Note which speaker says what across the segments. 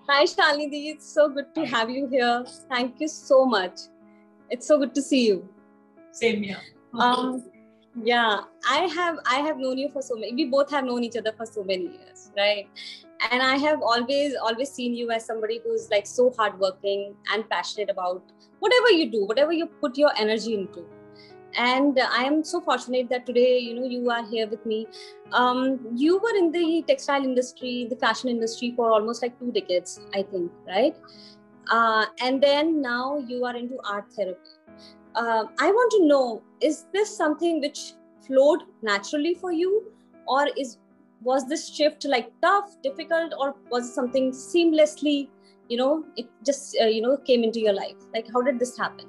Speaker 1: Hi, Shalini. It's so good to have you here. Thank you so much. It's so good to see you.
Speaker 2: Same here.
Speaker 1: Yeah, I have known you for so many. We both have known each other for so many years, right? And I have always seen you as somebody who's like so hardworking and passionate about whatever you do, whatever you put your energy into. And I am so fortunate that today, you are here with me. You were in the textile industry, the fashion industry for almost like 2 decades, I think, right? And then now you are into art therapy. I want to know, is this something which flowed naturally for you, or was this shift like tough, difficult, or was it something seamlessly, it just, came into your life? Like, how did this happen?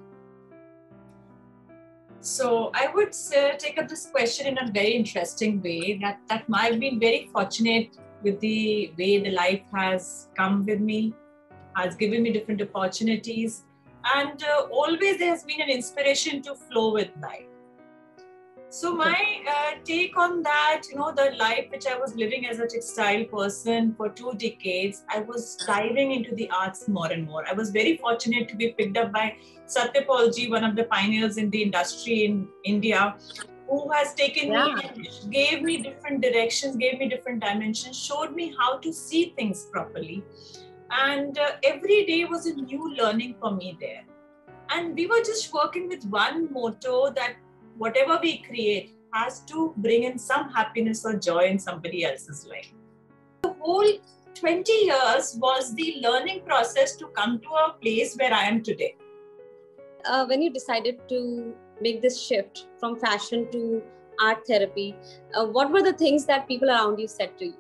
Speaker 2: So I would take up this question in a very interesting way, that I've been very fortunate with the way the life has come with me, has given me different opportunities, and always there has been an inspiration to flow with life. So my take on that, the life which I was living as a textile person for 2 decades, I was diving into the arts more and more. I was very fortunate to be picked up by Satyapal ji, one of the pioneers in the industry in India, who has taken me, gave me different directions, gave me different dimensions, showed me how to see things properly. And every day was a new learning for me there. And we were just working with one motto, that whatever we create has to bring in some happiness or joy in somebody else's life. The whole 20 years was the learning process to come to a place where I am today.
Speaker 1: When you decided to make this shift from fashion to art therapy, what were the things that people around you said to you?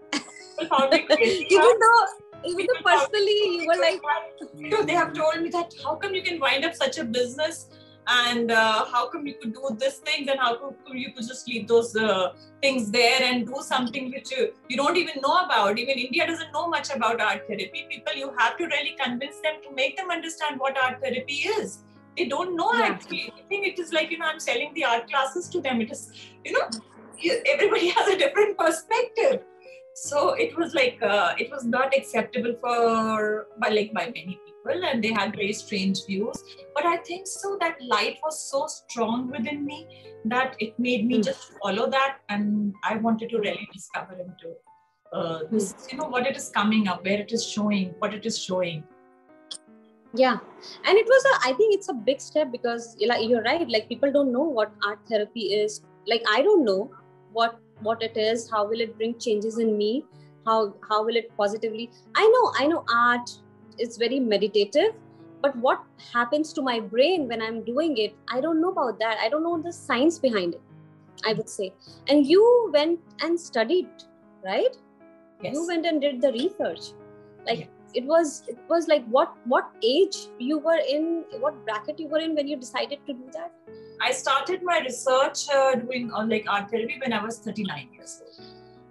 Speaker 1: Even though personally you were like,
Speaker 2: they have told me that how come you can wind up such a business, and how come you could do this thing, then how come you could just leave those things there and do something which you don't even know about. Even India doesn't know much about art therapy. People, you have to really convince them to make them understand what art therapy is. They don't know actually. I think it is like, I'm selling the art classes to them. It is, everybody has a different perspective. So it was like, it was not acceptable by many people, and they had very strange views. But I think so that light was so strong within me that it made me just follow that. And I wanted to really discover into this, what it is coming up, where it is showing, what it is showing.
Speaker 1: Yeah. And it was I think it's a big step, because you're right. Like, people don't know what art therapy is. Like, I don't know what it is. How will it bring changes in me? How will it positively? I know art is very meditative, but what happens to my brain when I'm doing it, I don't know about that. I don't know the science behind it, I would say. And you went and studied, right?
Speaker 2: Yes.
Speaker 1: You went and did the research. Like, yes. It was like, what age you were in, what bracket you were in when you decided to do that?
Speaker 2: I started my research doing art therapy when I was 39 years old.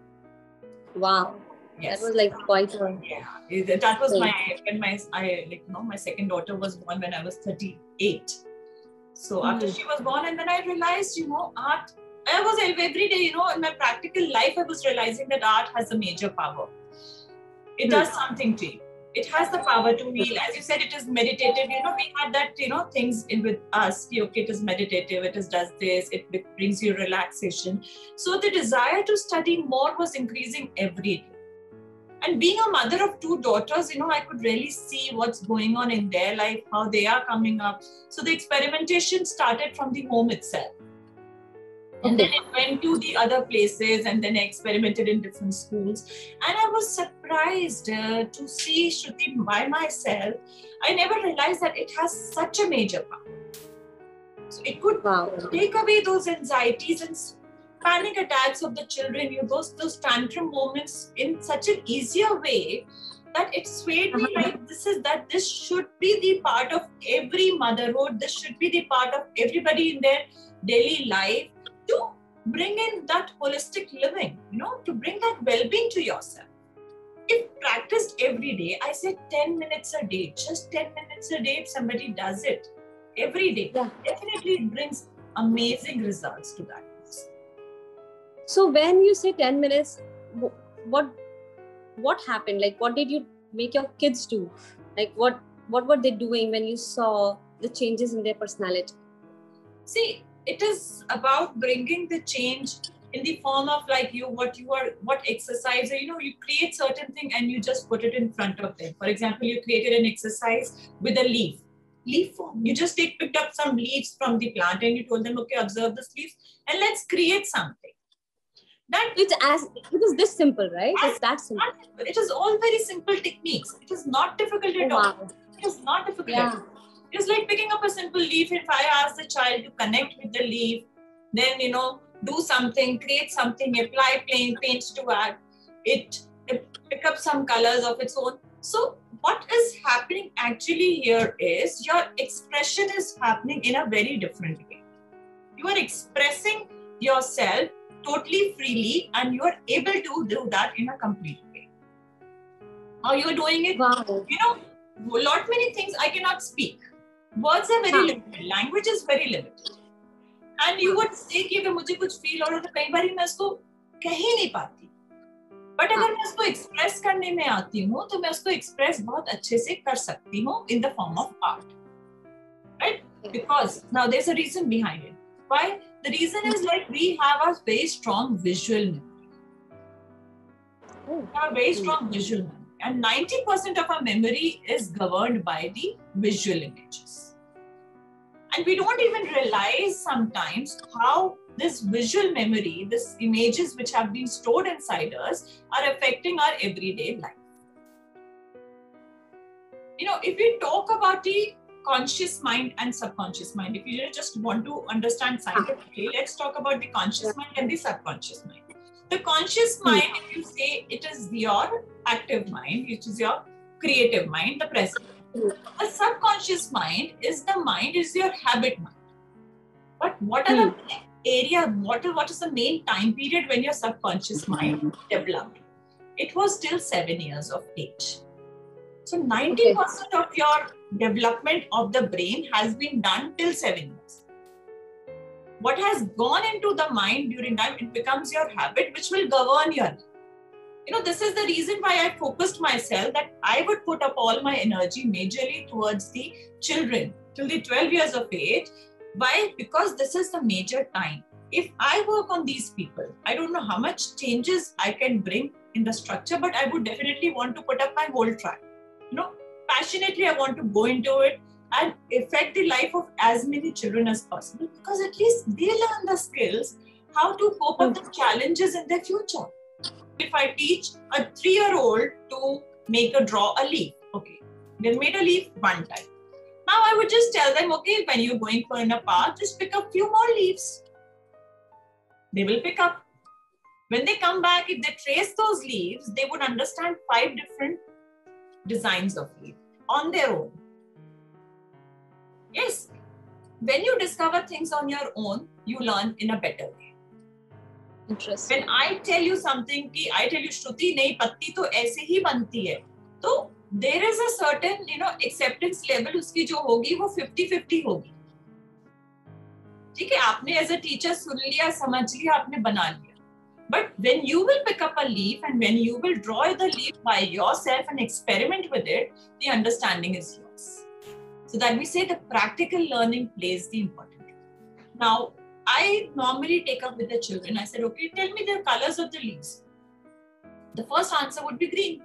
Speaker 1: Wow. Yes. That was like quite a...
Speaker 2: Yeah. That was my second daughter was born when I was 38. So after she was born, and then I realized, art, I was every day, in my practical life, I was realizing that art has a major power. It does something to you. It has the power to heal. As you said, it is meditative. We had that, things in with us. Okay, it is meditative. It does this. It brings you relaxation. So the desire to study more was increasing every day. And being a mother of 2 daughters, I could really see what's going on in their life, how they are coming up. So the experimentation started from the home itself. And then it went to the other places, and then I experimented in different schools. And I was surprised to see Shruti by myself. I never realized that it has such a major power. So it could take away those anxieties and panic attacks of the children, those tantrum moments in such an easier way, that it swayed me like this should be the part of every motherhood. This should be the part of everybody in their daily life, to bring in that holistic living, to bring that well-being to yourself. If practiced every day, I say 10 minutes a day, just 10 minutes a day, if somebody does it every day, definitely it brings amazing results to that.
Speaker 1: So when you say 10 minutes, what happened? Like, what did you make your kids do? Like what were they doing when you saw the changes in their personality?
Speaker 2: See, it is about bringing the change in the form of like what exercise, you create certain thing and you just put it in front of them. For example, you created an exercise with a leaf form. You just picked up some leaves from the plant and you told them, okay, observe the leaves and let's create something.
Speaker 1: It is this simple, right? It's that simple.
Speaker 2: It is all very simple techniques. It is not difficult at all. It is not difficult. Yeah. It's like picking up a simple leaf. If I ask the child to connect with the leaf, then, do something, create something, apply paints to it, pick up some colors of its own. So what is happening actually here is your expression is happening in a very different way. You are expressing yourself totally freely and you are able to do that in a complete way. How you are doing it?
Speaker 1: Wow.
Speaker 2: Lot many things I cannot speak. Words are very limited. Language is very limited. And you would say कि अगर मुझे कुछ feel हो रहा है तो कई बार मैं उसको कह ही नहीं पाती. But अगर मैं उसको express करने में आती हूँ तो मैं उसको express बहुत अच्छे से कर सकती हूँ in the form of art. Right? Because now there's a reason behind it. Why? The reason is like we have a very strong visual memory. We have a very strong visual memory. And 90% of our memory is governed by the visual images. And we don't even realize sometimes how this visual memory, these images which have been stored inside us are affecting our everyday life. If we talk about the conscious mind and subconscious mind, if you just want to understand scientifically, let's talk about the conscious mind and the subconscious mind. The conscious mind, if you say it is your active mind, which is your creative mind, the present. The subconscious mind is your habit mind. But what are the area, what is the main time period when your subconscious mind developed? It was till 7 years of age. So 90% of your development of the brain has been done till 7 years. What has gone into the mind during time, it becomes your habit, which will govern your life. This is the reason why I focused myself that I would put up all my energy majorly towards the children till the 12 years of age. Why? Because this is the major time. If I work on these people, I don't know how much changes I can bring in the structure, but I would definitely want to put up my whole track. Passionately, I want to go into it and affect the life of as many children as possible, because at least they learn the skills how to cope up the challenges in their future. If I teach a 3-year-old to draw a leaf, okay, they made a leaf one time. Now I would just tell them, okay, when you're going in a park, just pick up a few more leaves. They will pick up. When they come back, if they trace those leaves, they would understand 5 different designs of leaf on their own. Yes, when you discover things on your own, you learn in a better way.
Speaker 1: Interesting.
Speaker 2: When I tell you something, I tell you, Shruti, nahi patti to aise hi banti hai. So there is a certain, acceptance level uski jo hogi, wo 50-50 hogi. ठीक है, आपने as a teacher सुन लिया, समझ लिया, आपने बना लिया. But when you will pick up a leaf and when you will draw the leaf by yourself and experiment with it, the understanding is yours. So that we say the practical learning plays the important role. Now, I normally take up with the children. I said, okay, tell me the colors of the leaves. The first answer would be green.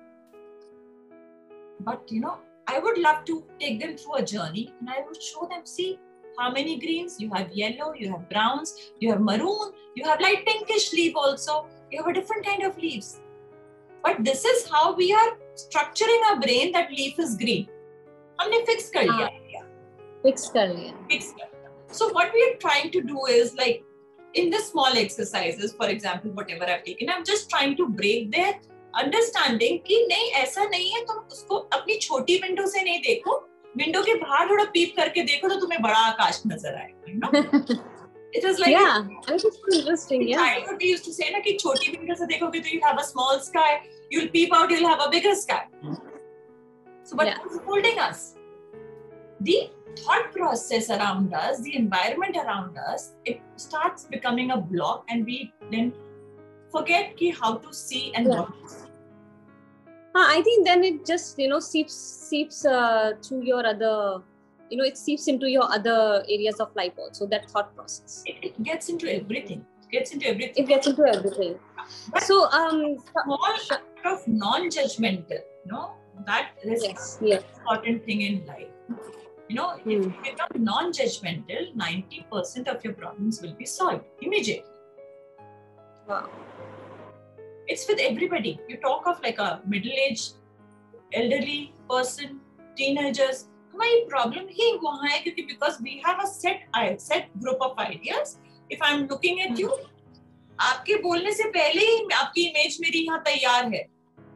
Speaker 2: But, I would love to take them through a journey and I would show them, see, how many greens? You have yellow, you have browns, you have maroon, you have light pinkish leaf also. You have a different kind of leaves. But this is how we are structuring our brain that leaf is green. हमने fix कर लिया.
Speaker 1: Fix कर लिया.
Speaker 2: So what we are trying to do is like in the small exercises, for example, whatever I've taken, I'm just trying to break their understanding कि नहीं ऐसा नहीं है, तुम उसको अपनी छोटी विंडो से नहीं देखो, विंडो के बाहर थोड़ा पीप करके देखो तो तुम्हें बड़ा आकाश नजर आएगा. It is like
Speaker 1: it's interesting.
Speaker 2: Childhood we used to say ना कि छोटी विंडो से देखोगे तो you have a small sky, you'll peep out, you'll have a bigger sky. So what is holding us? The thought process around us, the environment around us, it starts becoming a block and we then forget how to see and what to see.
Speaker 1: I think then it just seeps through your other, it seeps into your other areas of life also. That thought process.
Speaker 2: It gets into everything. It gets into everything. But
Speaker 1: so
Speaker 2: small act of non-judgmental, that is an important thing in life. If you become non-judgmental, 90% of your problems will be solved immediately.
Speaker 1: Wow.
Speaker 2: It's with everybody. You talk of like a middle-aged, elderly person, teenagers. My problem here is because we have a set group of ideas. If I'm looking at you, आपके बोलने से पहले ही आपकी image मेरी यहाँ तैयार है.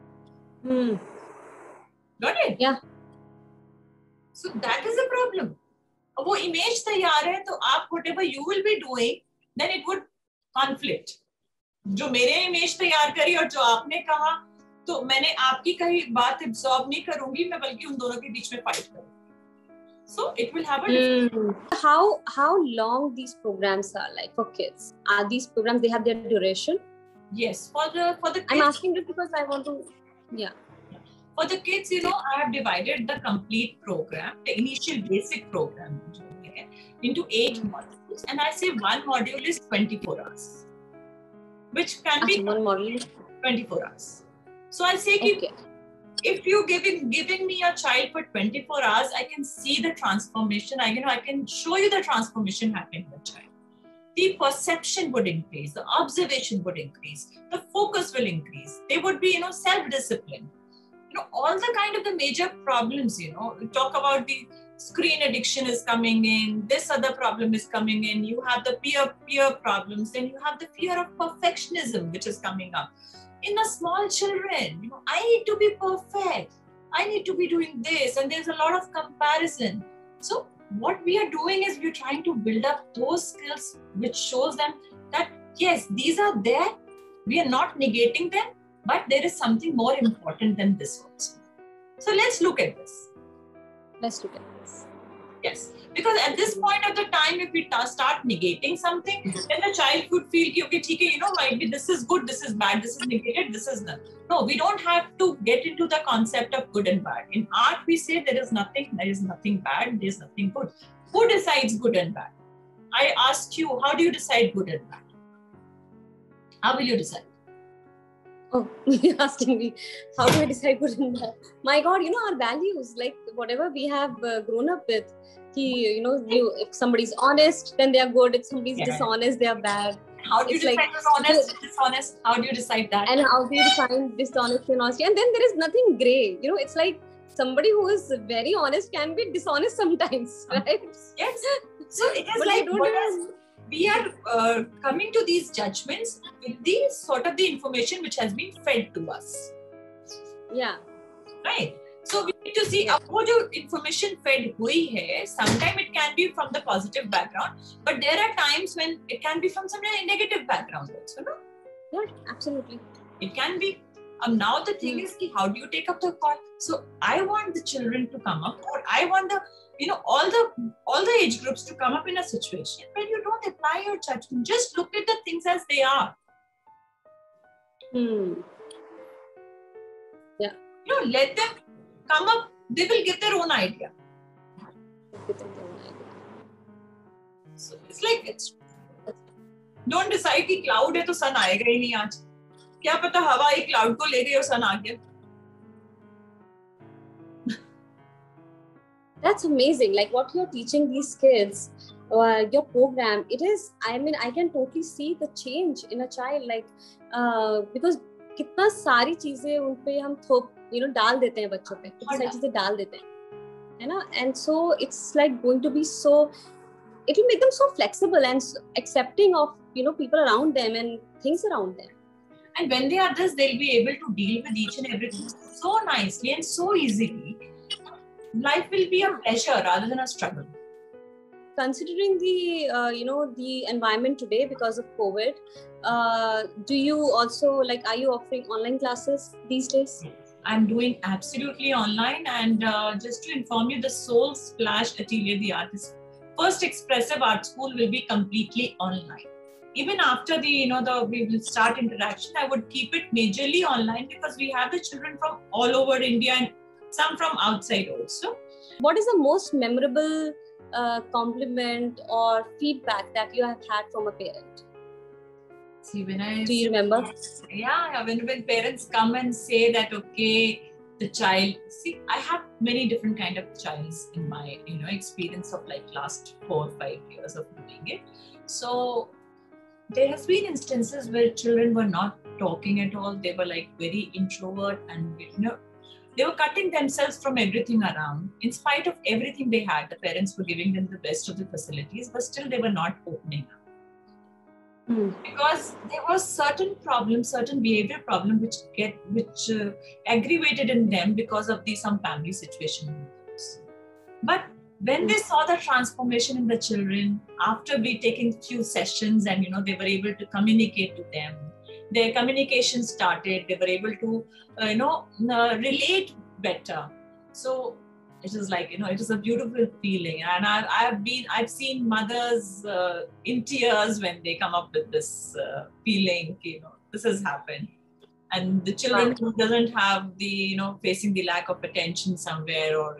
Speaker 2: Got it?
Speaker 1: Yeah.
Speaker 2: So that is a problem. वो इमेज तैयार है तो आप whatever you will be doing, then it would conflict. जो मेरे इमेज तैयार करी और जो आपने कहा, तो मैंने आपकी कही बात एब्सॉर्ब नहीं करूंगी, मैं बल्कि उन दोनों के बीच में फाइट करूंगी. So it will have a different.
Speaker 1: How long these programs are like for kids? Are these programs, they have their duration?
Speaker 2: Yes, for the kids.
Speaker 1: I'm asking this because I want to. Yeah.
Speaker 2: For the kids, I have divided the complete program, the initial basic program, into 8 modules, and I say one module is 24 hours, which can be
Speaker 1: one module
Speaker 2: 24 hours. So I say, if you're giving me a child for 24 hours, I can see the transformation. I can show you the transformation happening in the child. The perception would increase, the observation would increase, the focus will increase. They would be, self-disciplined. All the kind of the major problems, we talk about the screen addiction is coming in, this other problem is coming in, you have the peer problems, then you have the fear of perfectionism, which is coming up. In the small children, I need to be perfect. I need to be doing this. And there's a lot of comparison. So what we are doing is we're trying to build up those skills, which shows them that, yes, these are there. We are not negating them, but there is something more important than this also. So let's look at this. Yes, because at this point of the time, if we start negating something, then the child could feel, okay, might be this is good, this is bad, this is negated, this is none. No, we don't have to get into the concept of good and bad. In art, we say there is nothing bad, there is nothing good. Who decides good and bad? I asked you, how do you decide good and bad? How will you decide?
Speaker 1: Oh, you're asking me, how do I decide good and bad? My God, our values, like whatever we have grown up with, if somebody's honest, then they are good. If somebody's dishonest, they are bad.
Speaker 2: How do you decide honest, dishonest? How do you decide that?
Speaker 1: And how do you define dishonest and honesty? And then there is nothing gray. It's like somebody who is very honest can be dishonest sometimes, right?
Speaker 2: Yes. So it is we are coming to these judgments with the sort of the information which has been fed to us.
Speaker 1: Yeah.
Speaker 2: Right. So we need to see what information fed hui hai. Sometimes it can be from the positive background, but there are times when it can be from some negative background also, no?
Speaker 1: Yeah, absolutely.
Speaker 2: It can be. Now the thing is, how do you take up the call? So I want the children to come up, or I want the all the age groups to come up in a situation where you don't apply your judgment. Just look at the things as they are.
Speaker 1: Yeah.
Speaker 2: Let them come up. They will get their own idea. So it's like don't decide कि cloud है तो sun आएगा ही नहीं आज. क्या पता हवा एक cloud को ले गई और sun आ गया.
Speaker 1: That's amazing. Like what you're teaching these kids, your program, it is, I can totally see the change in a child, like, because कितना सारी चीजें उन पे हम डाल देते हैं बच्चों पे, कितनी सारी चीजें डाल देते हैं, है ना? And so it's like going to be so, it will make them so flexible and so accepting of, people around them and things around them.
Speaker 2: And when they are this, they'll be able to deal with each and everything so nicely and so easily. Life will be a pleasure rather than a struggle.
Speaker 1: Considering the the environment today because of COVID, do you also are you offering online classes these days?
Speaker 2: I'm doing absolutely online, and just to inform you, the Soul Splash Atelier, the artist first expressive art school, will be completely online. even after we will start interaction, I would keep it majorly online because we have the children from all over India and some from outside also.
Speaker 1: What is the most memorable compliment or feedback that you have had from a parent?
Speaker 2: See,
Speaker 1: do you remember?
Speaker 2: Yeah, when parents come and say that, okay, the child, see, I have many different kind of childs in my experience of like last 4 or 5 years of doing it. So there has been instances where children were not talking at all. They were like very introvert, and they were cutting themselves from everything around. In spite of everything they had, the parents were giving them the best of the facilities, but still they were not opening up. Because there was certain problems, certain behavior problem which aggravated in them because of some family situation. But when they saw the transformation in the children, after we taking few sessions and they were able to communicate to them, their communication started, they were able to relate better. So it is like, it is a beautiful feeling. And I've seen mothers in tears when they come up with this feeling, this has happened. And the children who doesn't have the, facing the lack of attention somewhere, or,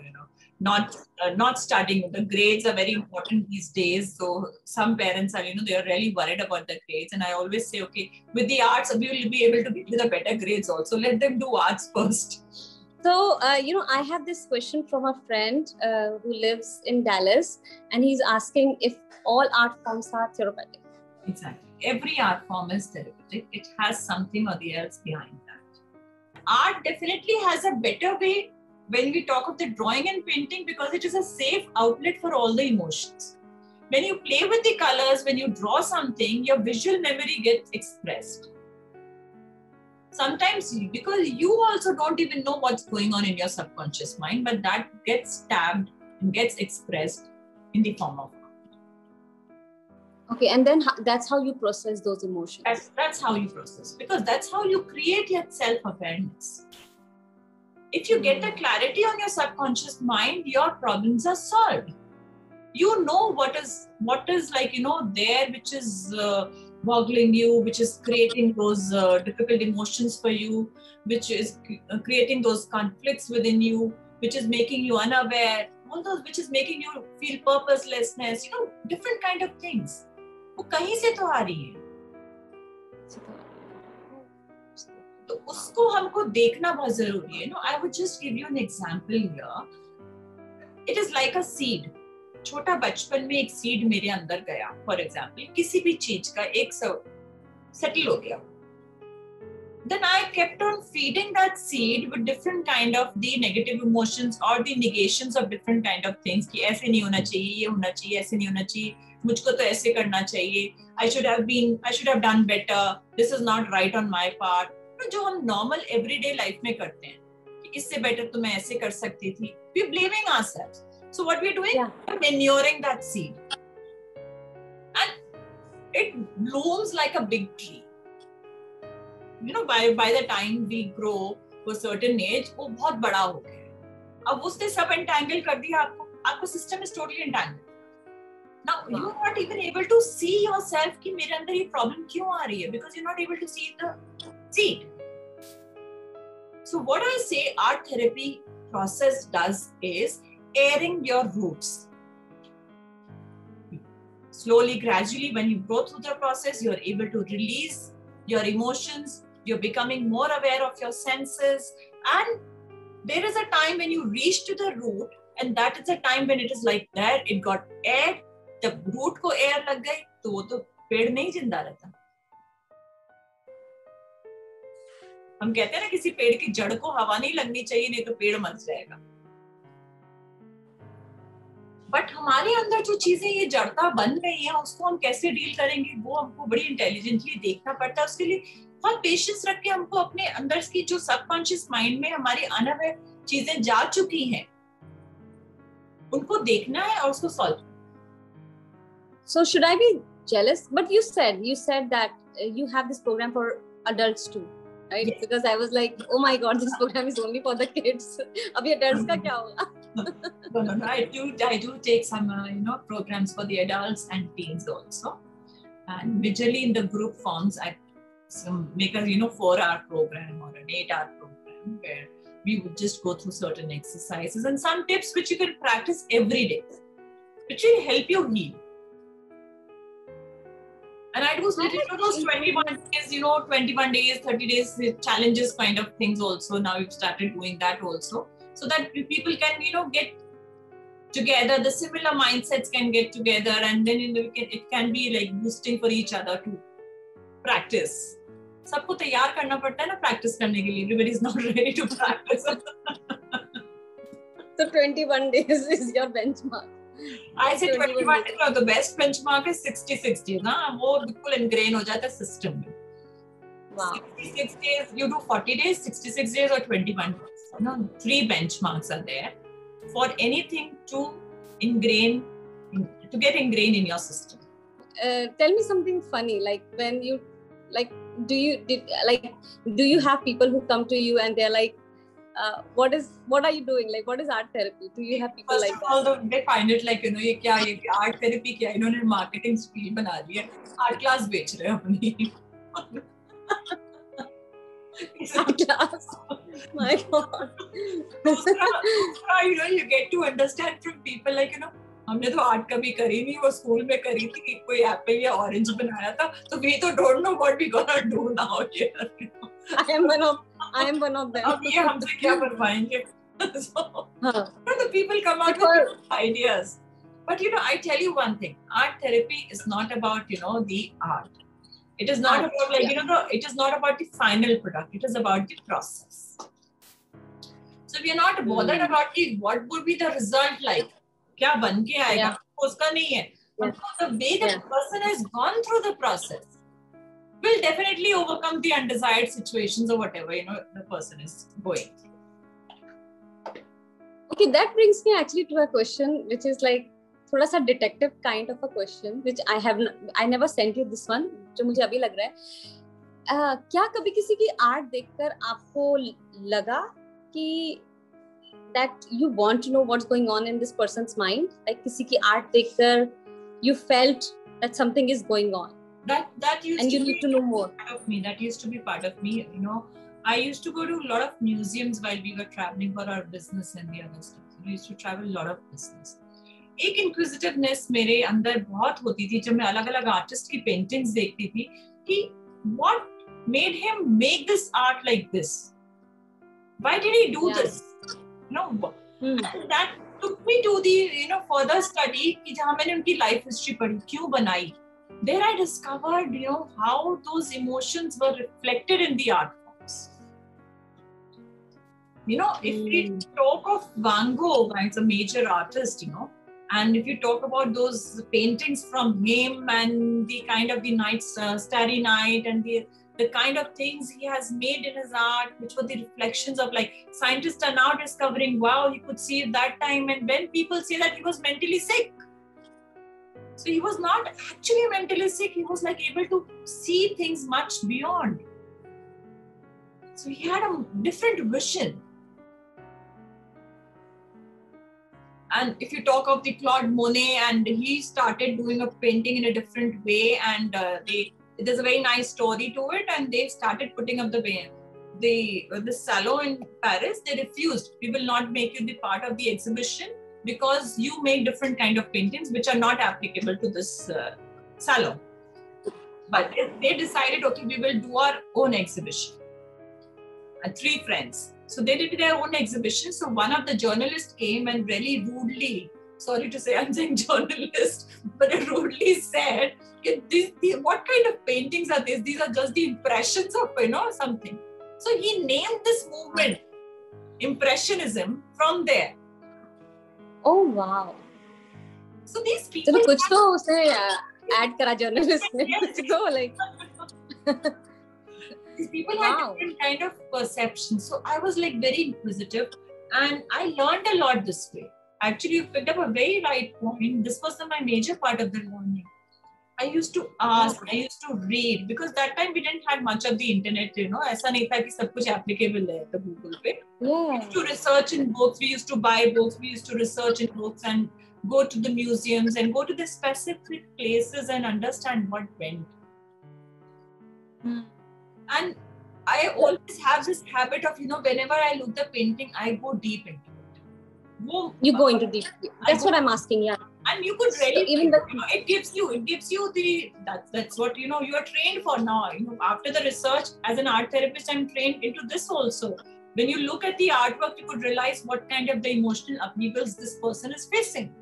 Speaker 2: not studying. The grades are very important these days. So some parents are, they are really worried about the grades. And I always say, okay, with the arts, we will be able to get you the better grades also. Let them do arts first.
Speaker 1: So, I have this question from a friend who lives in Dallas, and he's asking if all art forms are therapeutic.
Speaker 2: Exactly. Every art form is therapeutic. It has something or the else behind that. Art definitely has a better way when we talk of the drawing and painting, because it is a safe outlet for all the emotions. When you play with the colors, when you draw something, your visual memory gets expressed. Sometimes because you also don't even know what's going on in your subconscious mind, but that gets tabbed and gets expressed in the form of art.
Speaker 1: Okay, and then that's how you process those emotions.
Speaker 2: That's how you process, because that's how you create your self-awareness. If you get the clarity on your subconscious mind, your problems are solved. You know what is like, there, which is boggling you, which is creating those difficult emotions for you, which is creating those conflicts within you, which is making you unaware, all those which is making you feel purposelessness, different kind of things. वो कहीं से तो आ रही है, तो उसको हमको देखना बहुत जरूरी है. I would just give you an example here. It is like a seed. छोटा बचपन में एक सीड मेरे अंदर गया, फॉर एग्जाम्पल किसी भी चीज का एक सेटल हो गया. Then I kept on feeding that seed with different kind of the negative emotions or the negations of different kind of things, कि ऐसे नहीं होना चाहिए, ये होना चाहिए, ऐसे नहीं होना चाहिए, मुझको तो ऐसे करना चाहिए, I should have done better, this is not right on my part. जो हम normal everyday life में करते हैं, कि इससे better तो मैं ऐसे कर सकती थी. We're blaming ourselves. So what we're doing, we're manuring that seed, and it blooms like a big tree. By the time we grow to a certain age, वो बहुत बड़ा हो गया है. अब उसने सब entangle कर दिया आपको system is totally entangled. Now you are not even able to see yourself कि मेरे अंदर ये problem क्यों आ रही है, because you're not able to see the seed. So what I say art therapy process does is airing your roots. Slowly, gradually, when you go through the process, you're able to release your emotions, you're becoming more aware of your senses, and there is a time when you reach to the root, and that is a time when it is like that, it got aired, the root ko air lag gayi, to wo to पेड़ नहीं जिंदा रहता. हम कहते हैं ना किसी पेड़ की जड़ को हवा नहीं लगनी चाहिए, नहीं तो पेड़ मर जाएगा. बट हमारे अंदर जो चीजें ये जड़ता बन गई है, उसको हम कैसे डील करेंगे, वो हमको बड़ी इंटेलिजेंटली देखना पड़ता है. उसके लिए बहुत पेशेंस रख के हमको अपने अंदर की जो सबकॉन्शियस माइंड में हमारी अनअवेयर चीजें जा चुकी हैं, उनको देखना है और उसको solve.
Speaker 1: So should I be jealous? But you said that you have this program for adults too, right? Yes. Because I was like, oh my god, this program is only for the kids. Abhi adults ka kya hoga?
Speaker 2: No, I do take some programs for the adults and teens also. And majorly in the group forms, I make a 4-hour program or an 8-hour program where we would just go through certain exercises and some tips which you can practice every day, which will help you heal. And I do those 21 days, 21 days, 30 days challenges kind of things also. Now we've started doing that also, so that people can, get together, the similar mindsets can get together, and then it can be like boosting for each other to practice. सबको तैयार करना पड़ता है ना practice करने के लिए. Everybody is not ready to practice.
Speaker 1: So 21 days is your benchmark.
Speaker 2: I say 21 days. No, the best benchmark is 66 days. ना वो बिल्कुल ingrain हो जाता है system में.
Speaker 1: Wow.
Speaker 2: 66 days. You do 40 days, 66 days, or 21 days. 3 benchmarks are there for anything to get ingrained in your system.
Speaker 1: Tell me something funny. Like when you, do you have people who come to you and they're like, what are you doing? Like, what is art therapy? Do you have people like that?
Speaker 2: First of all, they find it like, ये क्या art therapy क्या, इन्होंने marketing stream बना ली है, art class बेच रहे हैं अपनी.
Speaker 1: Art class. My God.
Speaker 2: You get to understand from people like, हमने तो आर्ट कभी करी नहीं, वो स्कूल में करी थी, कोई एप्पल या ऑरेंज बनाया था, तो we तो don't know what we gonna do now here.
Speaker 1: I am one of them.
Speaker 2: अब ये हमसे क्या बनवाएंगे? So, the people come out with ideas. But I tell you one thing, art therapy is not about the art. It is not about it is not about the final product. It is about the process. So we are not bothered about what would be the result like. क्या बन के आएगा, उसका नहीं है. The way the person has gone through the process will definitely overcome the undesired situations or whatever the person is going through.
Speaker 1: Okay, that brings me actually to a question which is like थोड़ा सा detective kind of a question which I never sent you this one, जो मुझे अभी लग रहा है. क्या कभी किसी की आर्ट देखकर आपको लगा कि that you want to know what's going on in this person's mind? Like किसी की आर्ट देखकर you felt that something is going on.
Speaker 2: That used
Speaker 1: and
Speaker 2: to
Speaker 1: you need to know more.
Speaker 2: Part of me. That used to be part of me. I used to go to a lot of museums while we were traveling for our business and the other stuff. We used to travel a lot of business. एक inquisitiveness मेरे अंदर बहुत होती थी जब मैं अलग-अलग artist की पेंटिंग्स देखती थी कि what made him make this art like this? Why did he do this? And that took me to the further study कि जहाँ मैंने उनकी life history पढ़ी, क्यों बनाई. There I discovered how those emotions were reflected in the art forms. If we talk of Van Gogh, it's a major artist, and if you talk about those paintings from him and the kind of the Starry Night and the kind of things he has made in his art, which were the reflections of like scientists are now discovering, wow, he could see it that time. And when people say that he was mentally sick, so he was not actually mentally sick, he was like able to see things much beyond. So he had a different vision. And if you talk of the Claude Monet, and he started doing a painting in a different way, and there's a very nice story to it, and they started putting up the salon in Paris. They refused. We will not make you the part of the exhibition because you make different kind of paintings which are not applicable to this salon. But they decided, okay, we will do our own exhibition. And 3 friends. So they did their own exhibition. So one of the journalists came and really rudely, sorry to say, I'm saying journalist, but rudely said, what kind of paintings are these? These are just the impressions of, something. So he named this movement Impressionism from there.
Speaker 1: Oh, wow.
Speaker 2: So these people...
Speaker 1: So कुछ तो उसने add करा journalist ने. So like...
Speaker 2: These people had different kind of perceptions. So I was like very inquisitive and I learned a lot this way. Actually, you picked up a very right point. This was my major part of the learning. I used to ask, I used to read, because that time we didn't have much of the internet, ऐसा नहीं था कि सब कुछ applicable है Google पे. We used to research in books, we used to buy books, we used to research in books, and go to the museums and go to the specific places and understand what went. And I always have this habit of, whenever I look the painting, I go deep into it.
Speaker 1: You go into deep. That's what I'm asking, yeah.
Speaker 2: And you could really,
Speaker 1: so even
Speaker 2: it gives you the, that's what, you are trained for now. After the research, as an art therapist, I'm trained into this also. When you look at the artwork, you could realize what kind of the emotional upheavals this person is facing.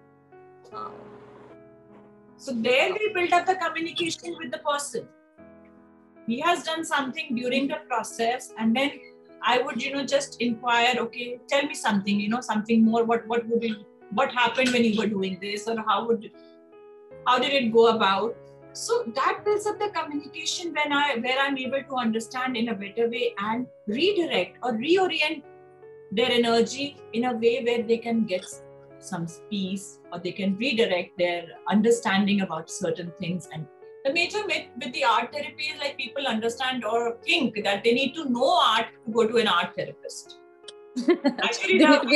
Speaker 2: So there we build up the communication with the person. He has done something during the process, and then I would, just inquire, okay, tell me something, something more. What happened when you were doing this, or how did it go about? So that builds up the communication where I'm able to understand in a better way and redirect or reorient their energy in a way where they can get some peace, or they can redirect their understanding about certain things. And the major myth with the art therapy is like people understand or think that they need to know art to go to an art therapist. Actually,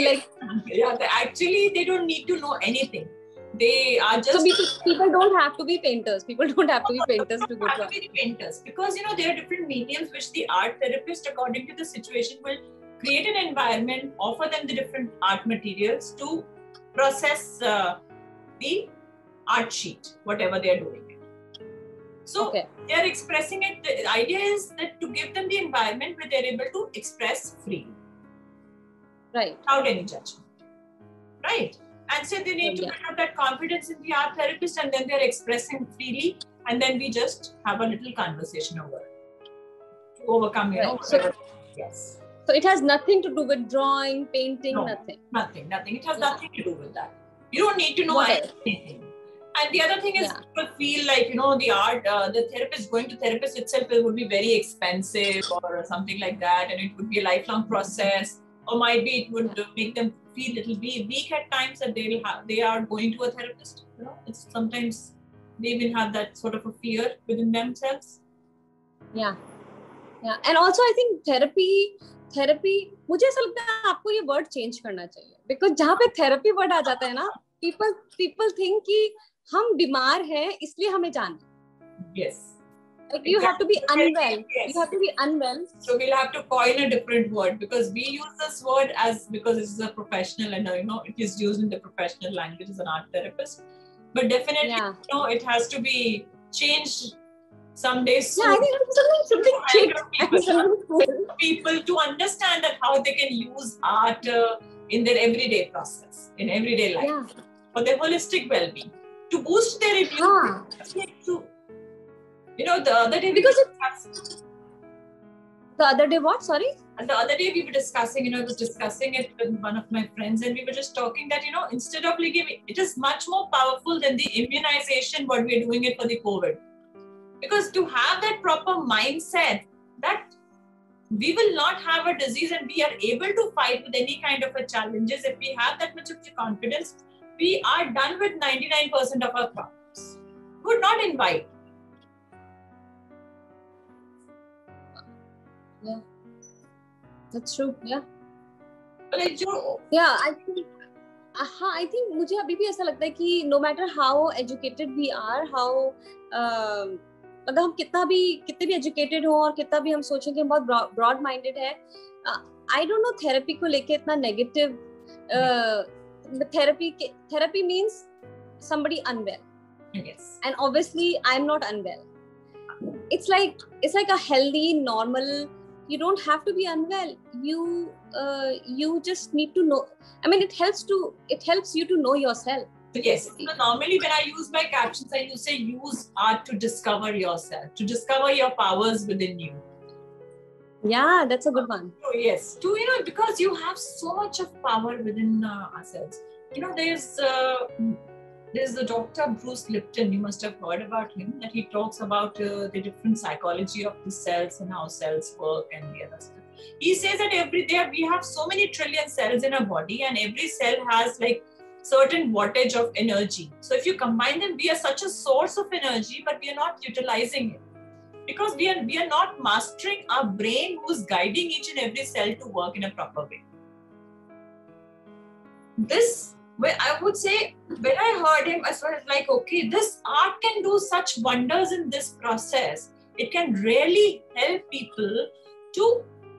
Speaker 2: they don't need to know anything. They are just...
Speaker 1: So people don't have to be painters. People don't have to be painters to go to art.
Speaker 2: Painters, because there are different mediums which the art therapist, according to the situation, will create an environment, offer them the different art materials to process the art sheet, whatever they are doing. So they are expressing it. The idea is that to give them the environment where they're able to express freely.
Speaker 1: Right.
Speaker 2: Without any judgment. Right. And so they need to build up that confidence in the art therapist, and then they're expressing freely, and then we just have a little conversation over it to overcome, yes.
Speaker 1: So it has nothing to do with drawing, painting, nothing.
Speaker 2: Nothing. It has nothing to do with that. You don't need to know anything. And the other thing is, people feel like, the art, the therapist, going to therapist itself, it would be very expensive or something like that. And it would be a lifelong process, or might be it would make them feel a little weak at times that they are going to a therapist. It's sometimes they even have that sort of a fear within themselves.
Speaker 1: Yeah. And also I think therapy, मुझे ऐसा लगता है आपको ये word change करना चाहिए. Because जहाँ पे therapy word आ जाता है ना, people think कि हम बीमार हैं इसलिए हमें जाना.
Speaker 2: Yes.
Speaker 1: Like you have to be unwell. Yes. You have to be unwell.
Speaker 2: So we'll have to coin a different word, because we use this word because it's a professional, and it is used in the professional language as an art therapist. But definitely, it has to be changed someday soon.
Speaker 1: Yeah, I think something
Speaker 2: people to understand that how they can use art in their everyday process, in everyday life, for their holistic well-being, to boost their immune system. The other day
Speaker 1: The other day what? Sorry?
Speaker 2: And the other day we were discussing, I was discussing it with one of my friends, and we were just talking that, instead of it is much more powerful than the immunization, what we're doing it for the COVID. Because to have that proper mindset that we will not have a disease and we are able to fight with any kind of a challenges, if we have that much of the confidence, we are done with 99% of our problems. We would not invite.
Speaker 1: Yeah, that's true. Yeah.
Speaker 2: Yeah,
Speaker 1: I think मुझे अभी भी ऐसा लगता है कि no matter how educated we are, how अगर हम कितने भी educated हो और कितना भी हम सोचें कि हम बहुत broad minded है, I don't know therapy को लेके इतना negative. Therapy means somebody unwell.
Speaker 2: Yes.
Speaker 1: And obviously I'm not unwell. It's like a healthy, normal. You don't have to be unwell. You just need to know. I mean, it helps you to know yourself.
Speaker 2: Yes. So normally when I use my captions, I say use art to discover yourself, to discover your powers within you.
Speaker 1: Yeah, that's a good one.
Speaker 2: Oh, yes. Because you have so much of power within ourselves. There's the Dr. Bruce Lipton. You must have heard about him, that he talks about the different psychology of the cells and how cells work and the other stuff. He says that every day we have so many trillion cells in our body, and every cell has like certain wattage of energy. So if you combine them, we are such a source of energy, but we are not utilizing it because we are not mastering our brain, who's guiding each and every cell to work in a proper way. This Well, I would say when I heard him, I was like, okay, this art can do such wonders in this process. It can really help people to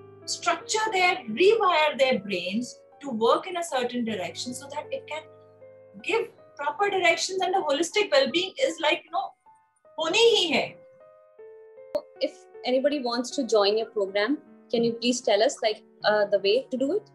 Speaker 2: rewire their brains to work in a certain direction so that it can give proper directions, and the holistic well-being is like, honi hi hai.
Speaker 1: If anybody wants to join your program, can you please tell us the way to do it?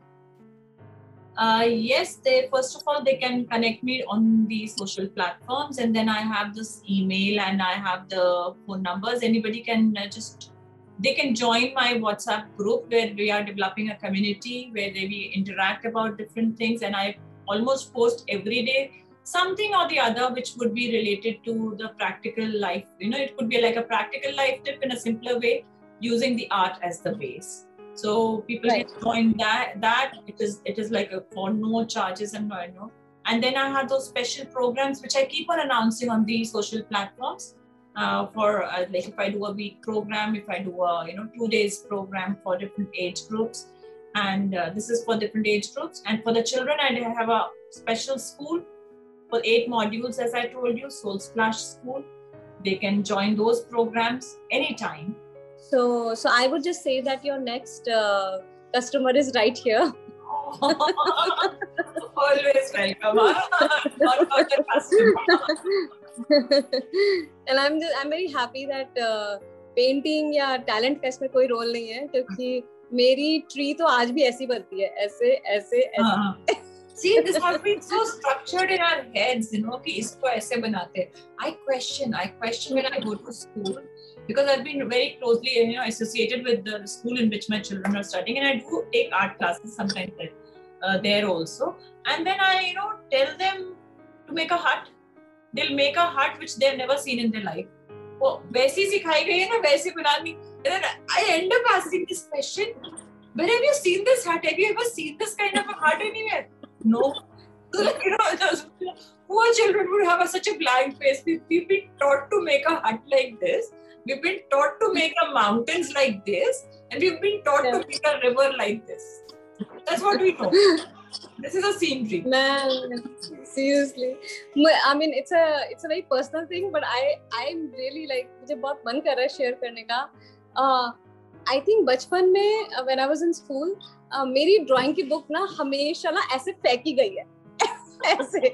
Speaker 2: Yes, first of all, they can connect me on the social platforms, and then I have this email and I have the phone numbers. Anybody can they can join my WhatsApp group where we are developing a community where we interact about different things, and I almost post every day something or the other which would be related to the practical life. It could be like a practical life tip in a simpler way using the art as the base. So people can join that. It is like for no charges and no. And then I have those special programs which I keep on announcing on the social platforms. Like if I do a week program, if I do a 2 days program for different age groups, and this is for different age groups. And for the children, I have a special school for 8 modules, as I told you, Soul Splash School. They can join those programs anytime.
Speaker 1: So I would just say that your next customer is right here.
Speaker 2: Always welcome. Not the customer.
Speaker 1: And I'm very happy that painting या talent का इसमें कोई role नहीं है, क्योंकि मेरी tree तो आज भी ऐसी बनती है, ऐसे.
Speaker 2: See, this has been so structured in our heads, कि इसको ऐसे बनाते हैं. I question when I go to school, because I've been very closely, associated with the school in which my children are studying, and I do take art classes sometimes there also. And then I, tell them to make a hut. They'll make a hut which they've never seen in their life. Oh, वैसी सिखाई गई है ना, वैसी बनानी. And then I end up asking this question: where have you seen this hut? Have you ever seen this kind of a hut anywhere? No. So, poor children would have such a blank face. We've been taught to make a hut like this. We've been taught to make a mountains like this, and we've been taught to make a river like this. That's what we know. This is a scenery.
Speaker 1: Man, seriously. I mean, it's a very personal thing, but I'm really like, मुझे बहुत मन कर रहा है share करने का. I think बचपन में when I was in school, मेरी drawing की book ना हमेशा ना ऐसे फेंकी गई है. ऐसे.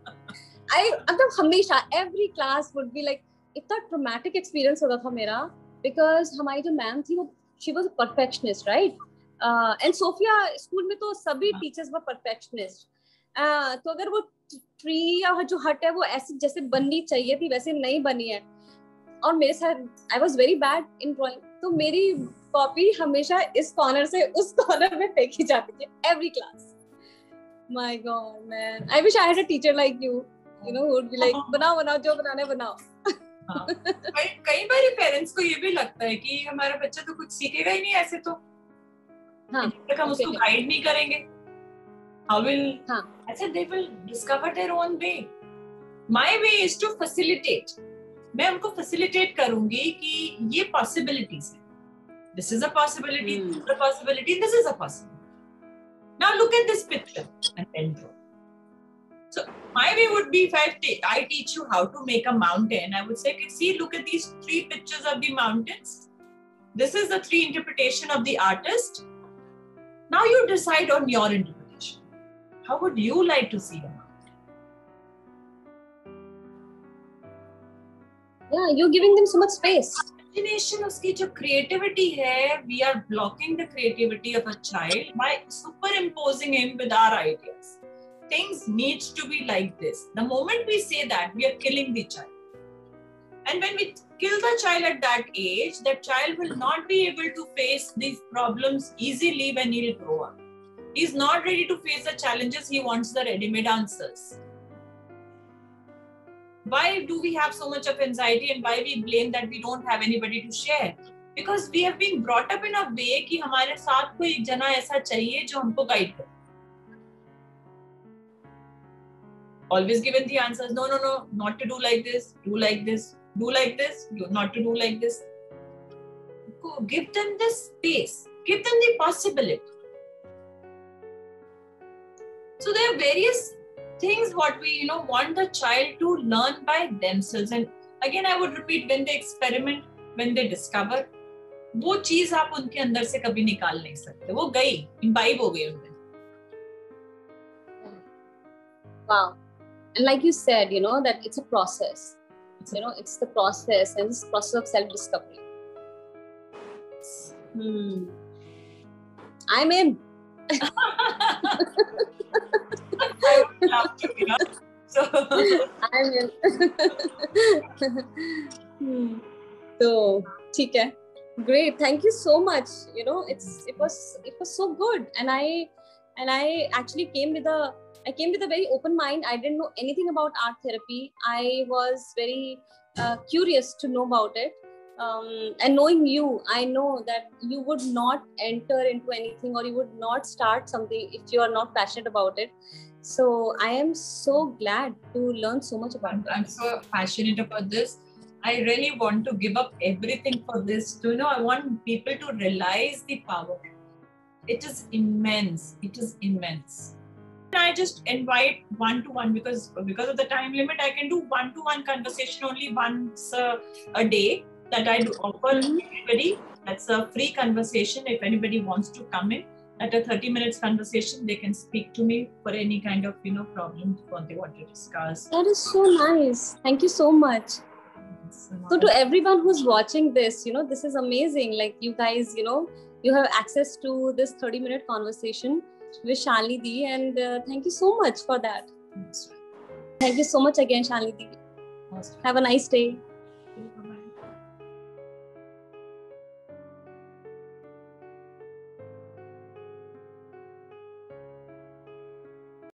Speaker 1: मतलब हमेशा every class would be like, इतना traumatic experience होता था मेरा, because हमारी जो मैम थी वो she was a perfectionist, right? And Sophia school में तो सभी teachers were perfectionist. तो अगर वो tree या जो hut है वो ऐसे जैसे बननी चाहिए थी वैसे नहीं बनी है, और मेरे साथ I was very bad in drawing, तो मेरी कॉपी हमेशा इस कॉर्नर से उस कॉर्नर में फेंकी जाती थी every class. My God, man! I wish I had a teacher like you, who would be like, बनाओ जो बनाना है बनाओ.
Speaker 2: कई बार पेरेंट्स को ये भी लगता है कि हमारा बच्चा तो कुछ सीखेगा ही नहीं ऐसे, तो हम उसको गाइड नहीं करेंगे. How will I said they will discover their own way. My way is to facilitate. मैं उनको facilitate करूंगी कि ये possibilities है. This is a possibility. This is a possibility. This is a possibility. Now look at this picture and then draw. So my way would be, if I teach you how to make a mountain, I would say, see, look at these 3 pictures of the mountains. This is the 3 interpretation of the artist. Now you decide on your interpretation. How would you like to see a mountain?
Speaker 1: Yeah, you're giving them so much space.
Speaker 2: Imagination, uski jo creativity hai, we are blocking the creativity of a child by superimposing him with our ideas. Things need to be like this. The moment we say that, we are killing the child. And when we kill the child at that age, that child will not be able to face these problems easily when he will grow up. He is not ready to face the challenges. He wants the ready-made answers. Why do we have so much of anxiety, and why we blame that we don't have anybody to share? Because we have been brought up in a way कि हमारे साथ कोई एक जना ऐसा चाहिए जो हमको guide करे. Always given the answers. No, not to do like this. Do like this. Do like this. Not to do like this. Give them the space. Give them the possibility. So there are various things what we, want the child to learn by themselves. And again, I would repeat, when they experiment, when they discover, वो चीज आप उनके अंदर से कभी निकाल नहीं सकते. वो गई, imbibe हो गई उनमें.
Speaker 1: Wow. And like you said, that it's a process. It's the process, and this process of self-discovery. I'm in.
Speaker 2: I would love to, So
Speaker 1: I'm in. So, ठीक है. Great. Thank you so much. It was so good, and I actually came with a very open mind. I didn't know anything about art therapy. I was very curious to know about it. And knowing you, I know that you would not enter into anything, or you would not start something if you are not passionate about it. So I am so glad to learn so much about it.
Speaker 2: I'm so passionate about this. I really want to give up everything for this. I want people to realize the power. It is immense. It is immense. I just invite one-to-one because of the time limit. I can do one-to-one conversation only once a day that I do offer everybody. That's a free conversation. If anybody wants to come in at a 30 minutes conversation, they can speak to me for any kind of problems what they want to discuss.
Speaker 1: That is so nice. Thank you so much. So to everyone who's watching this, this is amazing. Like you guys, you have access to this 30-minute conversation with Shalini Di, and thank you so much for that. Thank you so much again, Shalini Di. Have a nice day.